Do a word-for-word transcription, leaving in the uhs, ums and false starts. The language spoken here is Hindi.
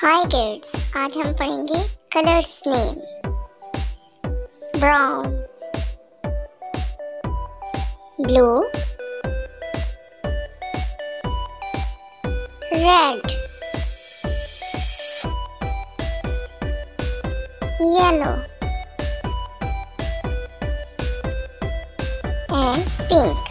हाय किड्स, आज हम पढ़ेंगे colours name. Brown, blue, red, yellow and pink.